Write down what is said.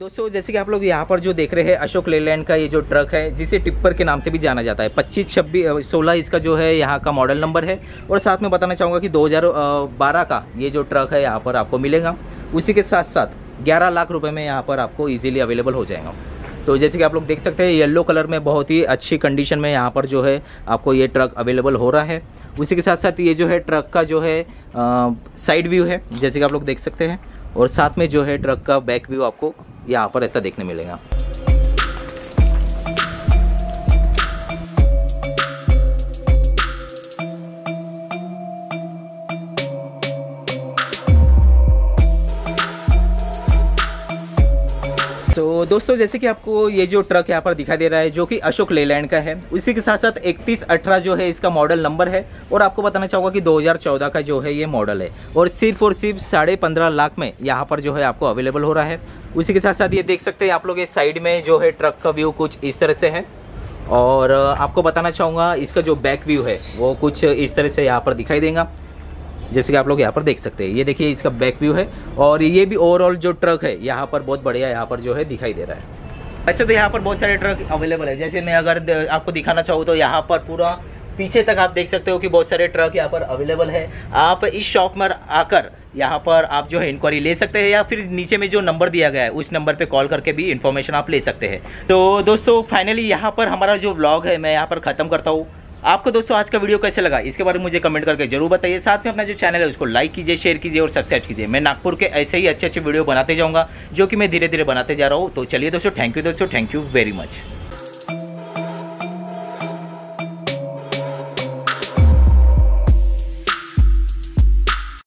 दोस्तों जैसे कि आप लोग यहाँ पर जो देख रहे हैं अशोक लेलैंड का ये जो ट्रक है जिसे टिप्पर के नाम से भी जाना जाता है 2516 इसका जो है यहाँ का मॉडल नंबर है। और साथ में बताना चाहूँगा कि 2012 का ये जो ट्रक है यहाँ पर आपको मिलेगा। उसी के साथ साथ 11 लाख रुपए में यहाँ पर आपको इजीली अवेलेबल हो जाएगा। तो जैसे कि आप लोग देख सकते हैं येलो कलर में बहुत ही अच्छी कंडीशन में यहाँ पर जो है आपको ये ट्रक अवेलेबल हो रहा है। उसी के साथ साथ ये जो है ट्रक का जो है साइड व्यू है जैसे कि आप लोग देख सकते हैं, और साथ में जो है ट्रक का बैक व्यू आपको यहाँ पर ऐसा देखने मिलेगा। दोस्तों जैसे कि आपको ये जो ट्रक यहाँ पर दिखाई दे रहा है जो कि अशोक लेलैंड का है, उसी के साथ साथ 3118 जो है इसका मॉडल नंबर है। और आपको बताना चाहूँगा कि 2014 का जो है ये मॉडल है और सिर्फ 15.5 लाख में यहाँ पर जो है आपको अवेलेबल हो रहा है। उसी के साथ साथ ये देख सकते हैं आप लोग, ये साइड में जो है ट्रक का व्यू कुछ इस तरह से है। और आपको बताना चाहूँगा इसका जो बैक व्यू है वो कुछ इस तरह से यहाँ पर दिखाई देगा, जैसे कि आप लोग यहाँ पर देख सकते हैं। ये देखिए इसका बैक व्यू है और ये भी ओवरऑल जो ट्रक है यहाँ पर बहुत बढ़िया यहाँ पर जो है दिखाई दे रहा है। ऐसे तो यहाँ पर बहुत सारे ट्रक अवेलेबल है। जैसे मैं अगर आपको दिखाना चाहूँ तो यहाँ पर पूरा पीछे तक आप देख सकते हो कि बहुत सारे ट्रक यहाँ पर अवेलेबल है। आप इस शॉप में आकर यहाँ पर आप जो है इंक्वायरी ले सकते हैं या फिर नीचे में जो नंबर दिया गया है उस नंबर पे कॉल करके भी इन्फॉर्मेशन आप ले सकते हैं। तो दोस्तों फाइनली यहाँ पर हमारा जो व्लॉग है मैं यहाँ पर ख़त्म करता हूँ। आपको दोस्तों आज का वीडियो कैसे लगा इसके बारे में मुझे कमेंट करके जरूर बताइए। साथ में अपना जो चैनल है उसको लाइक कीजिए, शेयर कीजिए और सब्सक्राइब कीजिए। मैं नागपुर के ऐसे ही अच्छे वीडियो बनाते जाऊँगा जो कि मैं धीरे धीरे बनाते जा रहा हूँ। तो चलिए दोस्तों, थैंक यू दोस्तों, थैंक यू वेरी मच।